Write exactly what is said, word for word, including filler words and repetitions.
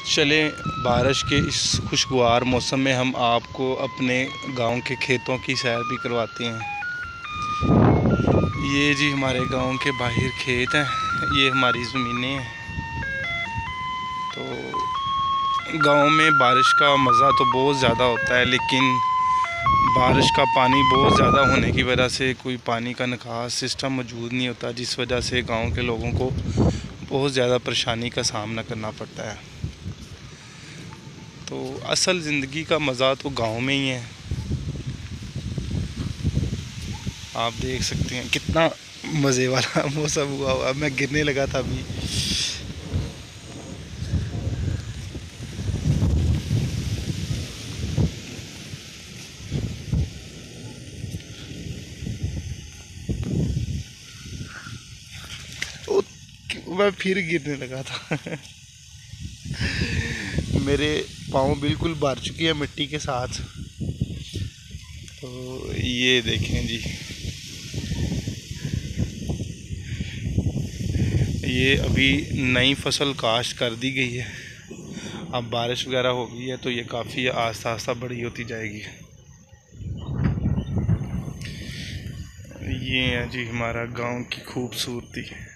चले बारिश के इस खुशगवार मौसम में हम आपको अपने गांव के खेतों की सैर भी करवाते हैं। ये जी हमारे गांव के बाहर खेत हैं, ये हमारी ज़मीनें हैं। तो गांव में बारिश का मज़ा तो बहुत ज़्यादा होता है, लेकिन बारिश का पानी बहुत ज़्यादा होने की वजह से कोई पानी का निकास सिस्टम मौजूद नहीं होता, जिस वजह से गांव के लोगों को बहुत ज़्यादा परेशानी का सामना करना पड़ता है। तो असल ज़िंदगी का मज़ा तो गांव में ही है। आप देख सकते हैं कितना मज़े वाला मौसम हुआ हुआ। मैं गिरने लगा था अभी। मैं फिर गिरने लगा था। मेरे पाँव बिल्कुल भर चुकी है मिट्टी के साथ। तो ये देखें जी, ये अभी नई फसल काश्त कर दी गई है। अब बारिश वगैरह हो गई है तो ये काफ़ी आस्ता आस्ता बड़ी होती जाएगी। ये है जी हमारा गांव की खूबसूरती।